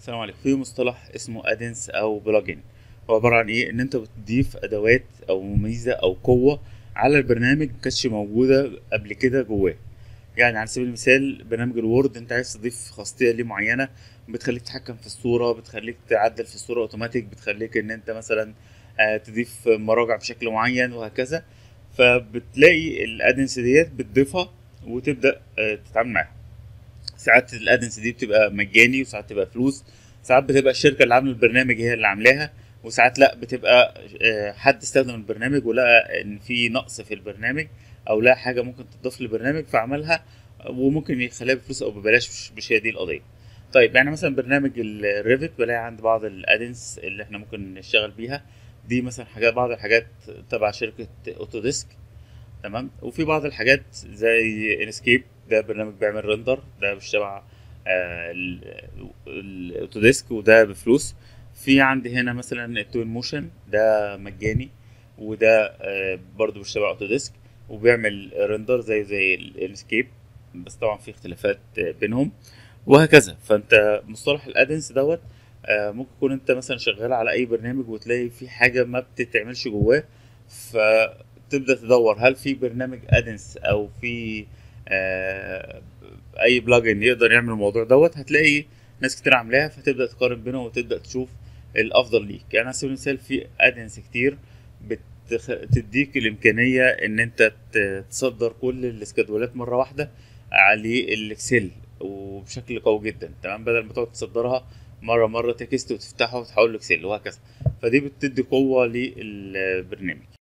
السلام عليكم. في مصطلح اسمه ادنس او بلجن. هو عباره عن ايه؟ ان انت بتضيف ادوات او ميزه او قوه على البرنامج مكانتش موجوده قبل كده جواه. يعني على سبيل المثال برنامج الوورد، انت عايز تضيف خاصيه ليه معينه، بتخليك تتحكم في الصوره، بتخليك تعدل في الصوره اوتوماتيك، بتخليك ان انت مثلا تضيف مراجع بشكل معين وهكذا. فبتلاقي الادنس ديت بتضيفها وتبدا تتعامل معاها. ساعات الادنس دي بتبقى مجاني وساعات تبقى فلوس. ساعات بتبقى الشركه اللي عامله البرنامج هي اللي عاملاها، وساعات لا بتبقى حد استخدم البرنامج ولقى ان في نقص في البرنامج او لقى حاجه ممكن تضاف للبرنامج فعملها، وممكن يخليها بفلوس او ببلاش. مش هي دي القضيه. طيب يعني مثلا برنامج الريفت بلاقي عند بعض الادنس اللي احنا ممكن نشتغل بيها. دي مثلا حاجات، بعض الحاجات تبع شركه اوتوديسك. تمام. وفي بعض الحاجات زي انسكيب، ده برنامج بيعمل رندر، ده مش تبع الاوتوديسك وده بفلوس. في عندي هنا مثلا التوين موشن، ده مجاني، وده برضو مش تبع اوتوديسك وبيعمل رندر زي الانسكيب، بس طبعا في اختلافات بينهم وهكذا. فانت مصطلح الادنس دوت ممكن تكون انت مثلا شغال على اي برنامج وتلاقي في حاجه ما بتتعملش جواه، فتبدا تدور هل في برنامج ادنس او في آه، اي بلجن يقدر يعمل الموضوع دوت. هتلاقي ناس كتير عاملاها، فتبدا تقارن بينهم وتبدا تشوف الافضل ليك. يعني على سبيل المثال في ادنس كتير تديك الامكانيه ان انت تصدر كل الاسكادولات مره واحده على الاكسل وبشكل قوي جدا. تمام. بدل ما تقعد تصدرها مره تكست وتفتحها وتحول لاكسل وهكذا. فدي بتدي قوه للبرنامج.